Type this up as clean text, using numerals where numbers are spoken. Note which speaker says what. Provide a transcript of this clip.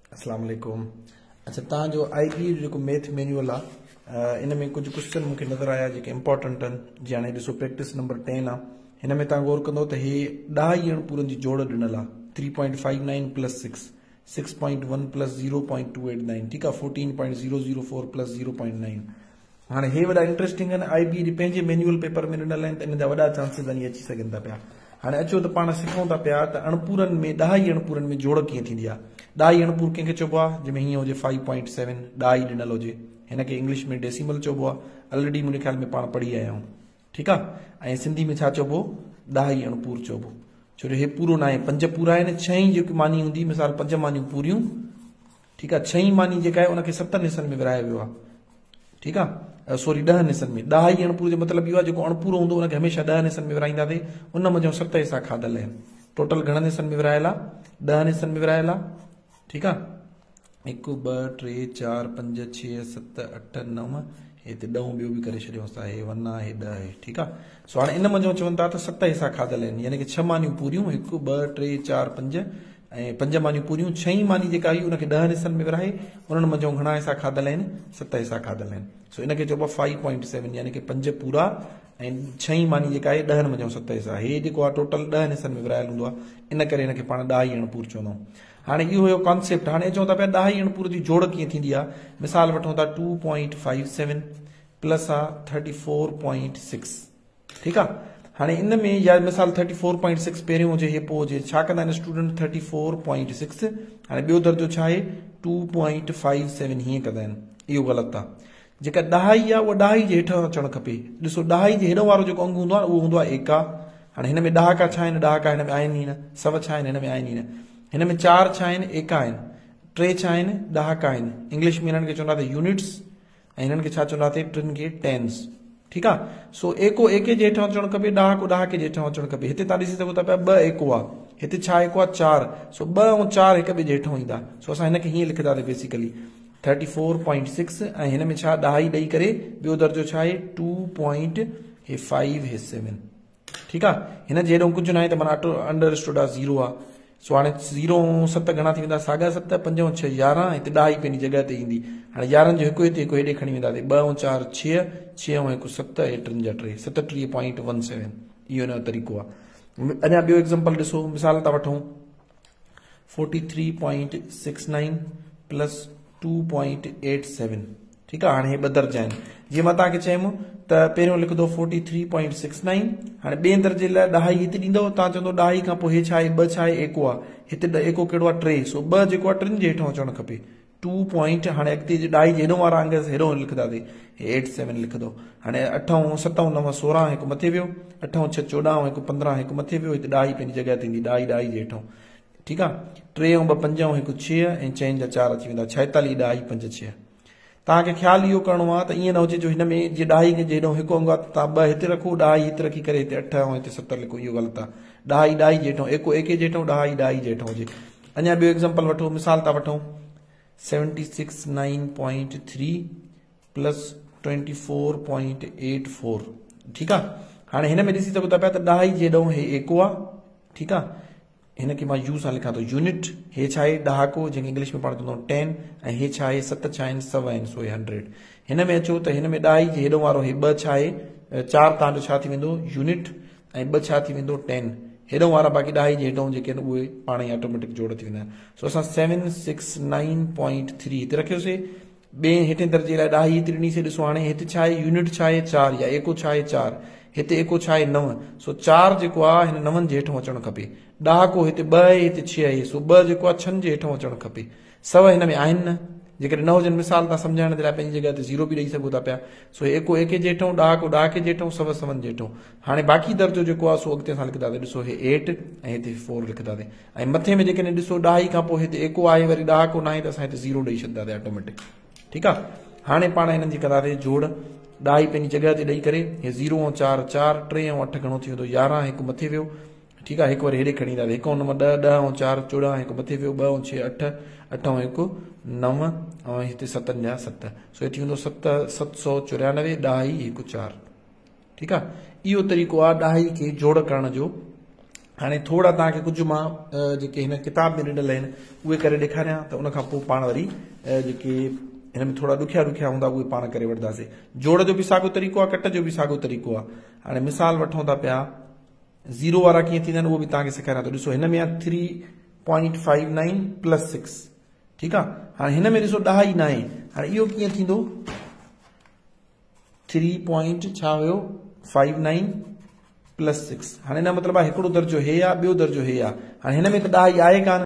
Speaker 1: अस्सलाम वालेकुम। अच्छा, तव्हांजो IB जो मैथ मैनुअल आहे, इन में कुछ क्वेश्चन मूंखे नज़र आया जेके इंपॉर्टेंट आहिनि। जीअं हाणे ॾिसो प्रैक्टिस नंबर 10 आहे। हिन में तव्हां गौर कंदो त हे 10 अणपूरनि जी जोड़ ॾिनल आहे। 3.59 प्लस 6, 6.1 प्लस 0.289, ठीकु आहे, 14.004 प्लस 0.9। हाणे हे वॾा इंटरेस्टिंग आहिनि। IB जे पंहिंजे मैनुअल पेपर में ॾिनल आहिनि, त इन जा वॾा चांसिस आहिनि अची सघनि था पिया। हाणे अचो त पाण सिखूं था पिया त अणपूरनि में 10 अणपूरनि में जोड़ कीअं थींदी आहे। 10 अणपूर कंहिंखे चइबो आहे? जंहिंमें हीअं हुजे 5.7 10 ॾिनल हुजे, हिन खे इंग्लिश में डेसिमल चइबो आहे। ऑलरेडी मुंहिंजे ख्याल में पाण पढ़ी आया आहियूं, ठीकु आहे। ऐं सिंधी में छा चइबो? 10 अणपूर चइबो, छो जो हे पूरो न आहे। 5 पूरा आहिनि, 6 जेकी मानी हूंदी, मिसाल 5 मानियूं पूरियूं, ठीकु आहे। 6 मानी जेका आहे उनखे 7 हिसनि में विरायो वियो आहे, ठीकु आहे, सॉरी 10 हिसनि में। 10 अणपूर जो मतिलबु इहो आहे जेको अणपूरो हूंदो उनखे हमेशह 10 हिसनि में विराईंदासीं। उन मज़ो 7 हिसा खाधल आहिनि। टोटल घणनि हिसनि में विरायल आहे? 10 हिसनि में विरायल आहे, ठीकु आहे। 1 2 3 4 5 6 7 8 9, हिते 10 ॿियो बि करे छॾियोसि था, हे 1 आहे, हे 10 आहे, ठीकु आहे। सो हाणे इन मज़ो चवनि था त 7 हिसा खाधल आहिनि, यानी कि 6 मानियूं पूरियूं, 1 2 3 4 5 ऐं 5 मानियूं पूरियूं। 6 मानी जेका आई उनखे 10 हिसनि में विराए, उन्हनि मज़ो घणा हिसा खाधल आहिनि? 7 हिसा खाधल आहिनि। सो इनखे चइबो आहे 5.7, यानी कि 5 पूरा ऐं 6 मानी जेका आहे 10 मज़ो 7 हिसा। हे जेको आहे टोटल 10 हिसनि में विरायल हूंदो आहे, इन करे हिनखे पाण 10 अणपूर चवंदा आहियूं। हाणे इहो हुयो कॉन्सेप्ट। हाणे चऊं था पिया 10 अणपूर जी जोड़ कीअं थींदी आहे। मिसाल वठूं था 2.57 प्लस आहे 34.6, ठीकु आहे। हाणे इन में या मिसाल 34.6 पहिरियों हुजे, हे पोइ हुजे, छा कंदा आहिनि स्टूडेंट? 34.6, हाणे ॿियो दर्जो छा आहे? 2.57, हीअं कंदा आहिनि। इहो ग़लति आहे। जेका 10 आहे उहा 10 जे हेठां अचणु खपे। ॾिसो 10 जे हेॾो वारो जेको अंग हूंदो आहे उहो हूंदो आहे एका। हाणे हिन में ॾहाका छा आहिनि? ॾहाका हिन में आहिनि ई न। सव छा आहिनि? हिन में आहिनि ई न। हिन में 4 छा आहिनि? एका आहिनि। 3 छा आहिनि? ॾहाका आहिनि। इंग्लिश में हिननि खे चवंदासीं यूनिट्स, ऐं हिननि खे छा चवंदासीं? टिनि खे टेन्स, ठीकु आहे। सो एको एके जे हेठां अचणु खपे, ॾहाको ॾहाके जे हेठां अचणु खपे। हिते तव्हां ॾिसी सघो था पिया 2 एको आहे, हिते छा एको आहे? 4। सो 2 ऐं 4 हिक ॿिए जे हेठां ईंदा। सो असां हिनखे हीअं लिखंदासीं बेसिकली 34.6, ऐं हिन में छा 10 ॾेई करे ॿियो दर्जो छा आहे? 2.5 हिसे में, ठीकु आहे। हिन जे हेॾो कुझु न आहे त माना अंडरस्टूड आहे, 0 आहे। सो हाणे 0 ऐं 7 घणा थी वेंदा? साॻा 7, 5 ऐं 6 11, हिते 10 ई पंहिंजी जॻह ते ईंदी। हाणे 11 जो हिकु हिते हिकु हेॾे खणी वेंदासीं। 2 ऐं 4 6, 6 ऐं 1 7, ऐं 3 जा 3, 37.17। इहो हिन जो तरीक़ो आहे। अञा ॿियो एग्ज़ाम्पल ॾिसो, मिसाल था वठूं 43.69 प्लस 2.87, ठीकु आहे। हाणे हे 2 दर्जा आहिनि। जीअं मां तव्हांखे चयुमि त पहिरियों लिखंदो 43.69, हाणे ॿिए दर्जे लाइ 10 हिते ॾींदव, तव्हां चवंदो 10 खां पोइ हे छा आहे? 2 छा आहे? एको आहे। हिते एको कहिड़ो आहे? 3। सो 2 जेको आहे 3 जे हेठां अचणु खपे। 2 पॉइंट, हाणे अॻिते 10 जे हेॾो वारा अंग हेॾो लिखंदासीं, 87 लिखंदो। हाणे 8 ऐं 7 ऐं 9 16 हिकु मथे वियो, 8 ऐं 6 14 ऐं 1 15 हिकु मथे वियो, हिते 10 पंहिंजी जॻह ते ईंदी, 10 जे हेठां, ठीकु आहे। 3 ऐं 2 5 ऐं 1 6, ऐं 6 जा 4 अची वेंदा, 46 10 5 6। तव्हांखे ख़्यालु इहो करिणो आहे त ईअं न हुजे जो हिन में जीअं 10 जे हेॾो हिकु अंग आहे त तव्हां 2 हिते रखो, 10 हिते रखी करे हिते 8 ऐं हिते 7 लिखो, इहो ग़लति आहे। 10 जे हेठां, एको एके जे हेठां, 10 जे हेठां हुजे। अञा ॿियो एग्ज़ाम्पल वठो, मिसाल था वठूं 76.9.3 प्लस 24.84, ठीकु आहे। हाणे हिन में ॾिसी सघो था पिया त 10 जे हेॾो हे एको आहे, ठीकु आहे। हिनखे मां यू सां लिखां थो यूनिट। हे छा आहे? ॾहाको, जंहिंखे इंग्लिश में पाण चवंदा आहियूं 10, ऐं हे छा आहे? 7 छा आहिनि? 100 आहिनि, सो 100। हिन में अचो त हिन में 10 जे हेॾो वारो हे 2 छा आहे? 4 तव्हांजो छा थी वेंदो? यूनिट, ऐं 2 छा थी वेंदो? 10। हेॾो वारा बाक़ी 10 जे हेॾो जेके आहिनि उहे पाण ई ऑटोमेटिक जोड़ थी वेंदा आहिनि। सो असां 769.3 हिते रखियोसीं। ॿिए हेठे दर्जे लाइ 10 हिते ॾिनीसीं। ॾिसो हाणे हिते छा आहे? यूनिट छा आहे? 4, या एको छा आहे? 4। हिते एको छा आहे? 9। सो 4 जेको आहे हिन 9 जे हेठां अचणु खपे। ॾहाको हिते 2 आहे, हिते 6 आहे, सो 2 जेको आहे 6 जे हेठां अचणु खपे। 100 हिन में आहिनि न, जेकॾहिं न हुजनि मिसाल तव्हां सम्झाइण जे लाइ पंहिंजी जॻह ते 0 बि ॾेई सघो था पिया। सो एको एके जे हेठां, ॾहाको ॾहाके जे हेठां, 100 100 जे हेठां। हाणे बाक़ी दर्जो जेको आहे सो अॻिते असां लिखंदासीं। ॾिसो हे 8 ऐं हिते 4 लिखंदासीं, ऐं मथे में जेकॾहिं ॾिसो 10 खां पोइ हिते एको आहे, वरी ॾहाको न आहे, त असां हिते 0 ॾेई छॾींदासीं ऑटोमेटिक, ठीकु आहे। हाणे पाण हिननि जी कंदासीं जोड़। 10 पंहिंजी जॻह ते ॾेई करे, हे 0 ऐं 4 4, 3 ऐं 8 घणो थी वेंदो? 11, हिकु मथे वियो, ठीकु आहे। हिकु वरी हेॾे खणी ईंदासीं, 1 ऐं 9 10, 10 ऐं 4 14, हिकु मथे वियो, 2 ऐं 6 8, 8 ऐं 1 9, ऐं हिते 7 जा 7, सो हे थी वेंदो 794, 10 1 4, ठीकु आहे। इहो तरीक़ो आहे 10 खे जोड़ करण जो। हाणे थोड़ा तव्हांखे कुझु मां जेके हिन किताब में ॾिनल आहिनि उहे करे ॾेखारियां त उनखां पोइ पाण वरी जेके हिन में थोड़ा ॾुखिया ॾुखिया हूंदा उहे पाण करे वठंदासीं। जोड़ जो बि साॻियो तरीक़ो आहे, कट जो बि साॻियो तरीक़ो आहे। हाणे मिसाल वठूं था पिया, 0 वारा कीअं थींदा आहिनि उहो बि तव्हांखे सेखारियां थो। ॾिसो हिन में आहे 3.59 + 6, ठीकु आहे। हाणे हिन में ॾिसो 10 ई न आहे, हाणे इहो कीअं थींदो, 3.59 + 6। हाणे हिन मतिलबु आहे हिकिड़ो दर्जो हे आहे, ॿियो दर्जो हे आहे। हाणे हिन में त 10 ई आहे कान,